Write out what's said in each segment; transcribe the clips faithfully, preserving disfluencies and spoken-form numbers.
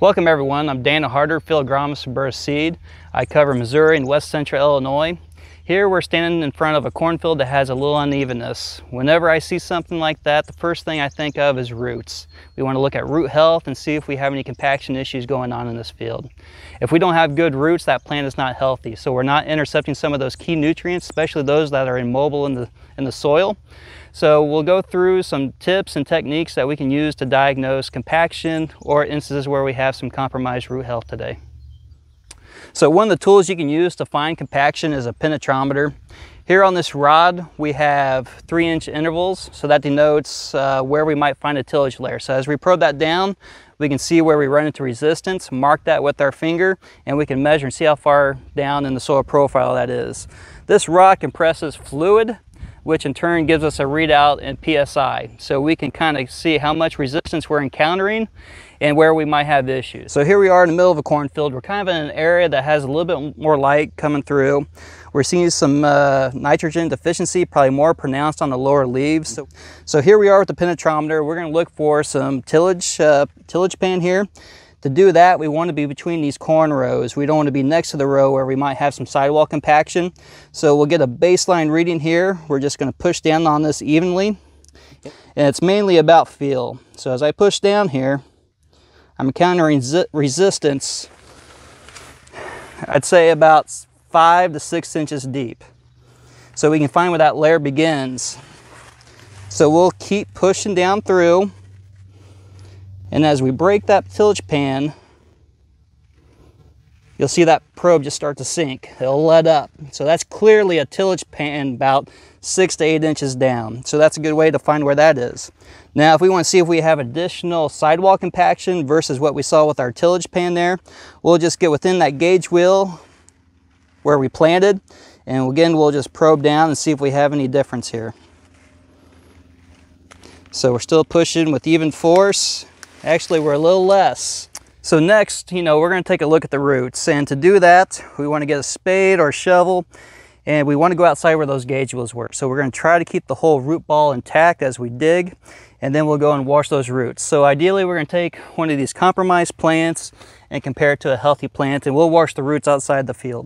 Welcome everyone, I'm Dana Harder, field agronomist for Burrus Seed. I cover Missouri and west central Illinois. Here we're standing in front of a cornfield that has a little unevenness. Whenever I see something like that, the first thing I think of is roots. We want to look at root health and see if we have any compaction issues going on in this field. If we don't have good roots, that plant is not healthy. So we're not intercepting some of those key nutrients, especially those that are immobile in the, in the soil. So we'll go through some tips and techniques that we can use to diagnose compaction or instances where we have some compromised root health today. So one of the tools you can use to find compaction is a penetrometer. Here on this rod we have three inch intervals, so that denotes uh, where we might find a tillage layer. So as we probe that down, we can see where we run into resistance, mark that with our finger, and we can measure and see how far down in the soil profile that is. This rod compresses fluid, which in turn gives us a readout in P S I. So we can kind of see how much resistance we're encountering and where we might have issues. So here we are in the middle of a cornfield. We're kind of in an area that has a little bit more light coming through. We're seeing some uh, nitrogen deficiency, probably more pronounced on the lower leaves. So, so here we are with the penetrometer. We're gonna look for some tillage, uh, tillage pan here. To do that, we want to be between these corn rows. We don't want to be next to the row where we might have some sidewall compaction. So we'll get a baseline reading here. We're just going to push down on this evenly. And it's mainly about feel. So as I push down here, I'm encountering resistance, I'd say about five to six inches deep. So we can find where that layer begins. So we'll keep pushing down through. And as we break that tillage pan, you'll see that probe just start to sink. It'll let up. So that's clearly a tillage pan about six to eight inches down. So that's a good way to find where that is. Now, if we want to see if we have additional sidewall compaction versus what we saw with our tillage pan there, we'll just get within that gauge wheel where we planted. And again, we'll just probe down and see if we have any difference here. So we're still pushing with even force. Actually, we're a little less. So next, you know, we're going to take a look at the roots. And to do that, we want to get a spade or a shovel, and we want to go outside where those gauge wheels were. So we're going to try to keep the whole root ball intact as we dig, and then we'll go and wash those roots. So ideally, we're going to take one of these compromised plants and compare it to a healthy plant, and we'll wash the roots outside the field.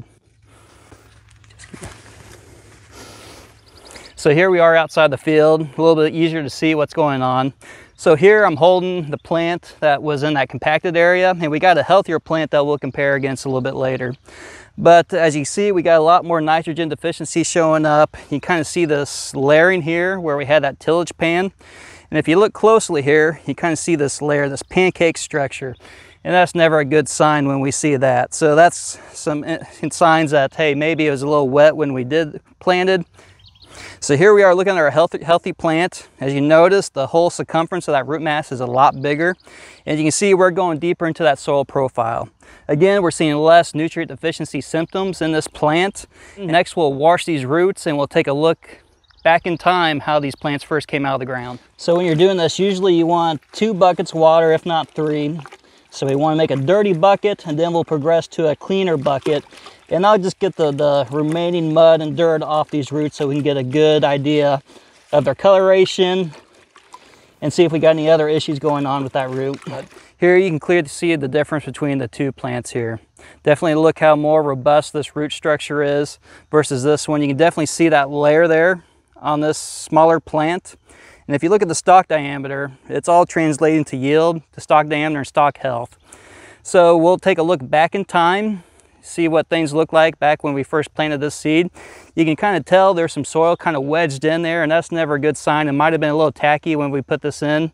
So here we are outside the field, a little bit easier to see what's going on. So here I'm holding the plant that was in that compacted area, and we got a healthier plant that we'll compare against a little bit later. But as you see, we got a lot more nitrogen deficiency showing up. You kind of see this layering here where we had that tillage pan. And if you look closely here, you kind of see this layer, this pancake structure. And that's never a good sign when we see that. So that's some signs that, hey, maybe it was a little wet when we did planted. So here we are looking at our healthy, healthy plant. As you notice, the whole circumference of that root mass is a lot bigger. And you can see we're going deeper into that soil profile. Again, we're seeing less nutrient deficiency symptoms in this plant. Next, we'll wash these roots and we'll take a look back in time how these plants first came out of the ground. So when you're doing this, usually you want two buckets of water, if not three. So we want to make a dirty bucket, and then we'll progress to a cleaner bucket. And I'll just get the, the remaining mud and dirt off these roots so we can get a good idea of their coloration and see if we got any other issues going on with that root. But here you can clearly see the difference between the two plants here. Definitely look how more robust this root structure is versus this one. You can definitely see that layer there on this smaller plant. And if you look at the stalk diameter, it's all translating to yield, to stalk diameter and stalk health. So we'll take a look back in time, see what things look like back when we first planted this seed. You can kind of tell there's some soil kind of wedged in there, and that's never a good sign. It might have been a little tacky when we put this in.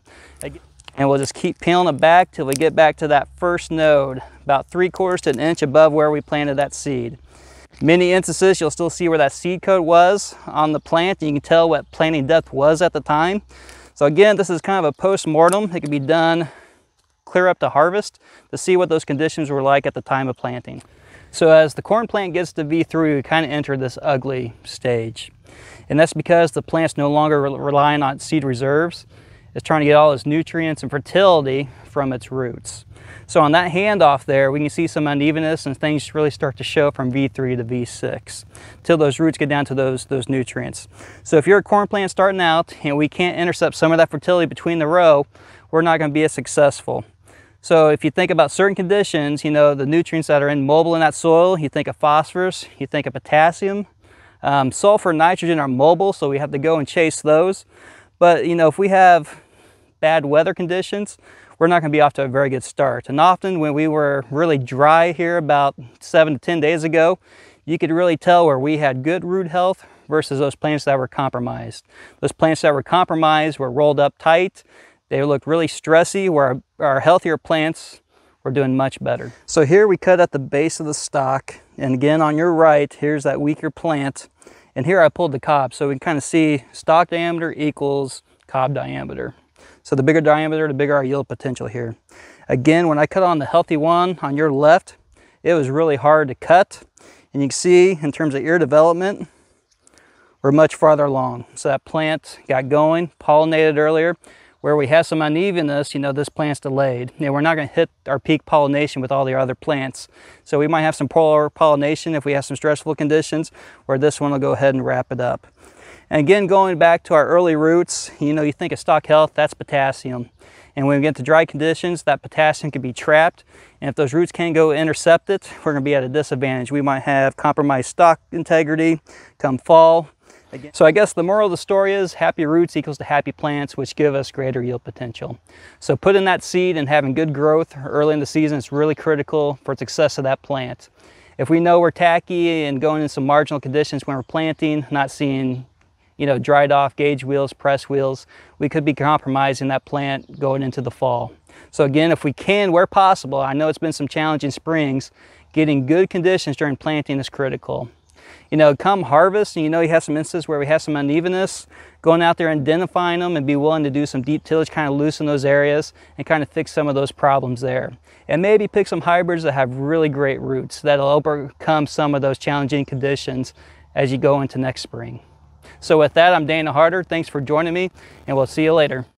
And we'll just keep peeling it back till we get back to that first node, about three quarters to an inch above where we planted that seed. Many instances, you'll still see where that seed coat was on the plant. You can tell what planting depth was at the time. So again, this is kind of a post-mortem. It can be done clear up to harvest to see what those conditions were like at the time of planting. So as the corn plant gets to V three, we kind of enter this ugly stage. And that's because the plant's no longer re relying on seed reserves. It's trying to get all its nutrients and fertility from its roots. So on that handoff there, we can see some unevenness and things really start to show from V three to V six until those roots get down to those, those nutrients. So if you're a corn plant starting out and we can't intercept some of that fertility between the row, we're not going to be as successful. So if you think about certain conditions, you know, the nutrients that are in mobile in that soil, you think of phosphorus, you think of potassium. Um, sulfur and nitrogen are mobile, so we have to go and chase those. But, you know, if we have bad weather conditions, we're not going to be off to a very good start. And often when we were really dry here about seven to ten days ago, you could really tell where we had good root health versus those plants that were compromised. Those plants that were compromised were rolled up tight. They looked really stressy, where our, our healthier plants were doing much better. So here we cut at the base of the stalk, and again on your right, here's that weaker plant. And here I pulled the cob, so we can kind of see stalk diameter equals cob diameter. So the bigger diameter, the bigger our yield potential here. Again, when I cut on the healthy one on your left, it was really hard to cut. And you can see in terms of ear development, we're much farther along. So that plant got going, pollinated earlier. Where we have some unevenness, you know, this plant's delayed. You know, we're not going to hit our peak pollination with all the other plants. So we might have some polar pollination if we have some stressful conditions, where this one will go ahead and wrap it up. And again, going back to our early roots, you know, you think of stalk health, that's potassium. And when we get to dry conditions, that potassium can be trapped. And if those roots can't go intercept it, we're going to be at a disadvantage. We might have compromised stalk integrity come fall. So I guess the moral of the story is happy roots equals to happy plants, which give us greater yield potential. So putting that seed and having good growth early in the season is really critical for the success of that plant. If we know we're tacky and going in some marginal conditions when we're planting, not seeing, you know, dried off gauge wheels, press wheels, we could be compromising that plant going into the fall. So again, if we can, where possible, I know it's been some challenging springs, getting good conditions during planting is critical. You know, come harvest, and you know you have some instances where we have some unevenness, going out there and identifying them and be willing to do some deep tillage, kind of loosen those areas and kind of fix some of those problems there. And maybe pick some hybrids that have really great roots that'll overcome some of those challenging conditions as you go into next spring. So with that, I'm Dana Harder. Thanks for joining me, and we'll see you later.